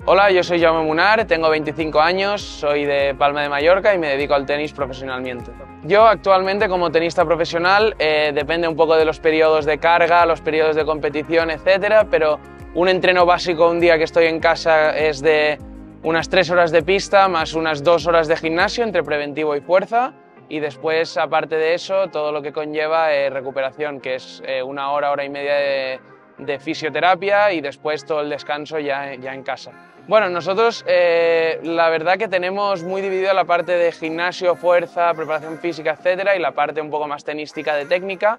Hola, yo soy Jaume Munar, tengo 25 años, soy de Palma de Mallorca y me dedico al tenis profesionalmente. Yo actualmente como tenista profesional depende un poco de los periodos de carga, los periodos de competición, etcétera, pero un entreno básico un día que estoy en casa es de unas 3 horas de pista más unas 2 horas de gimnasio entre preventivo y fuerza, y después, aparte de eso, todo lo que conlleva recuperación, que es una hora, hora y media de fisioterapia y después todo el descanso ya en casa. Bueno, nosotros la verdad que tenemos muy dividida la parte de gimnasio, fuerza, preparación física, etcétera, y la parte un poco más tenística de técnica.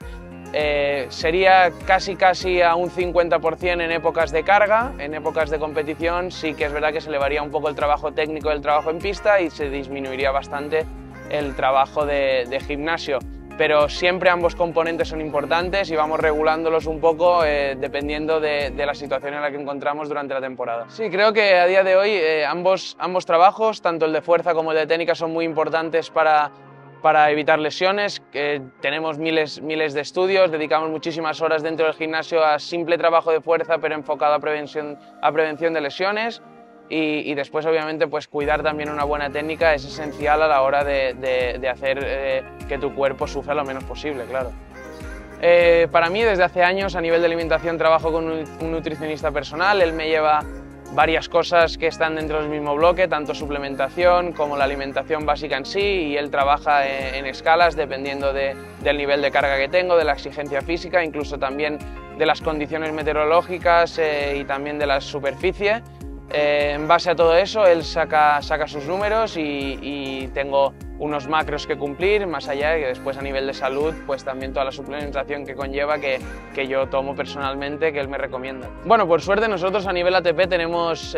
Sería casi a un 50% en épocas de carga. En épocas de competición sí que es verdad que se elevaría un poco el trabajo técnico del trabajo en pista y se disminuiría bastante el trabajo de gimnasio. Pero siempre ambos componentes son importantes y vamos regulándolos un poco dependiendo de la situación en la que encontramos durante la temporada. Sí, creo que a día de hoy ambos trabajos, tanto el de fuerza como el de técnica, son muy importantes para evitar lesiones. Tenemos miles de estudios, dedicamos muchísimas horas dentro del gimnasio a simple trabajo de fuerza, pero enfocado a prevención de lesiones. Y después, obviamente, pues cuidar también una buena técnica es esencial a la hora de hacer que tu cuerpo sufra lo menos posible, claro. Para mí, desde hace años, a nivel de alimentación, trabajo con un nutricionista personal. Él me lleva varias cosas que están dentro del mismo bloque, tanto suplementación como la alimentación básica en sí, y él trabaja en escalas dependiendo del nivel de carga que tengo, de la exigencia física, incluso también de las condiciones meteorológicas y también de la superficie. En base a todo eso, él saca sus números y tengo unos macros que cumplir, más allá de que después a nivel de salud, pues también toda la suplementación que conlleva que yo tomo personalmente, que él me recomienda. Bueno, por suerte nosotros a nivel ATP tenemos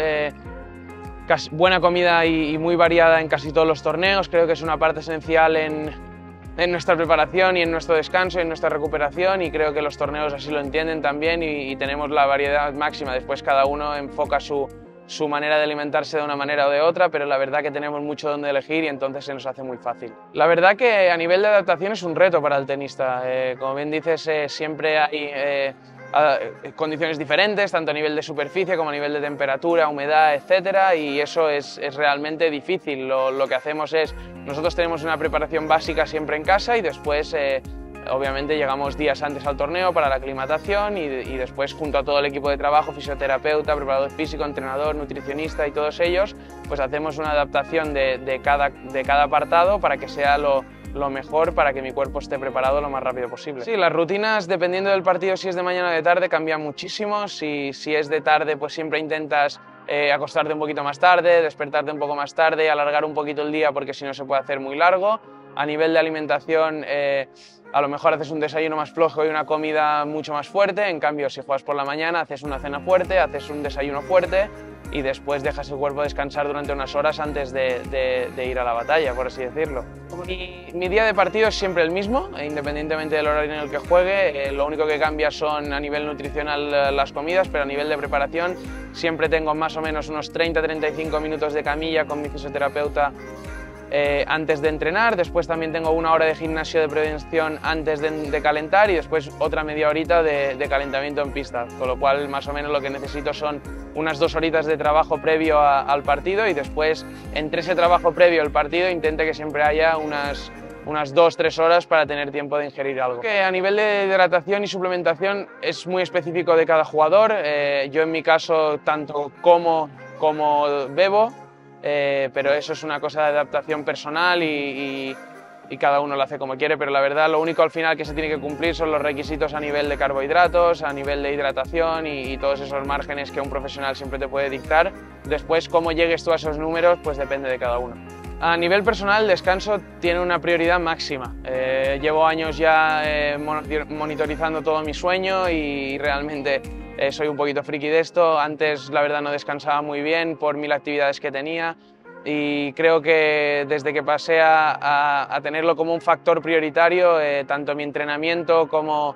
buena comida y muy variada en casi todos los torneos. Creo que es una parte esencial en nuestra preparación y en nuestro descanso y en nuestra recuperación, y creo que los torneos así lo entienden también y tenemos la variedad máxima. Después cada uno enfoca su manera de alimentarse de una manera o de otra, pero la verdad que tenemos mucho donde elegir y entonces se nos hace muy fácil. La verdad que a nivel de adaptación es un reto para el tenista. Como bien dices, siempre hay condiciones diferentes, tanto a nivel de superficie como a nivel de temperatura, humedad, etcétera, y eso es realmente difícil. Lo que hacemos es, nosotros tenemos una preparación básica siempre en casa y después obviamente llegamos días antes al torneo para la aclimatación y después, junto a todo el equipo de trabajo, fisioterapeuta, preparador físico, entrenador, nutricionista y todos ellos, pues hacemos una adaptación de cada apartado para que sea lo mejor, para que mi cuerpo esté preparado lo más rápido posible. Sí, las rutinas, dependiendo del partido, si es de mañana o de tarde, cambian muchísimo. Si es de tarde, pues siempre intentas acostarte un poquito más tarde, despertarte un poco más tarde, alargar un poquito el día porque si no se puede hacer muy largo. A nivel de alimentación, a lo mejor haces un desayuno más flojo y una comida mucho más fuerte. En cambio, si juegas por la mañana, haces una cena fuerte, haces un desayuno fuerte y después dejas el cuerpo descansar durante unas horas antes de ir a la batalla, por así decirlo. Mi día de partido es siempre el mismo, independientemente del horario en el que juegue. Lo único que cambia son a nivel nutricional las comidas, pero a nivel de preparación siempre tengo más o menos unos 30-35 minutos de camilla con mi fisioterapeuta antes de entrenar. Después también tengo una hora de gimnasio de prevención antes de calentar y después otra media horita de calentamiento en pista, con lo cual más o menos lo que necesito son unas 2 horitas de trabajo previo al partido, y después entre ese trabajo previo al partido intente que siempre haya unas 2-3 horas para tener tiempo de ingerir algo. Que a nivel de hidratación y suplementación es muy específico de cada jugador. Yo en mi caso tanto como bebo, pero eso es una cosa de adaptación personal y cada uno lo hace como quiere, pero la verdad lo único al final que se tiene que cumplir son los requisitos a nivel de carbohidratos, a nivel de hidratación y todos esos márgenes que un profesional siempre te puede dictar. Después, cómo llegues tú a esos números, pues depende de cada uno. A nivel personal, el descanso tiene una prioridad máxima. Llevo años ya monitorizando todo mi sueño y realmente soy un poquito friki de esto. Antes la verdad no descansaba muy bien por 1000 actividades que tenía y creo que desde que pasé a tenerlo como un factor prioritario, tanto mi entrenamiento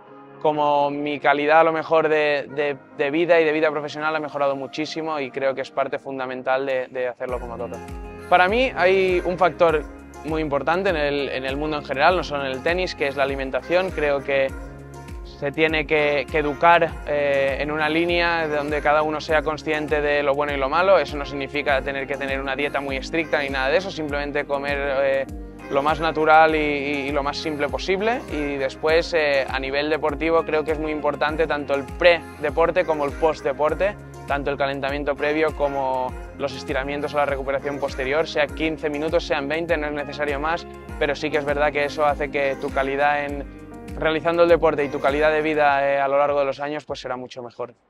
como mi calidad a lo mejor de vida y de vida profesional ha mejorado muchísimo y creo que es parte fundamental de hacerlo como toca. Para mí hay un factor muy importante en el mundo en general, no solo en el tenis, que es la alimentación. Creo que Se tiene que educar en una línea donde cada uno sea consciente de lo bueno y lo malo. Eso no significa tener que tener una dieta muy estricta ni nada de eso, simplemente comer lo más natural y lo más simple posible. Y después, a nivel deportivo, creo que es muy importante tanto el pre-deporte como el post-deporte, tanto el calentamiento previo como los estiramientos o la recuperación posterior, sea 15 minutos, sean 20, no es necesario más, pero sí que es verdad que eso hace que tu calidad realizando el deporte y tu calidad de vida a lo largo de los años pues será mucho mejor.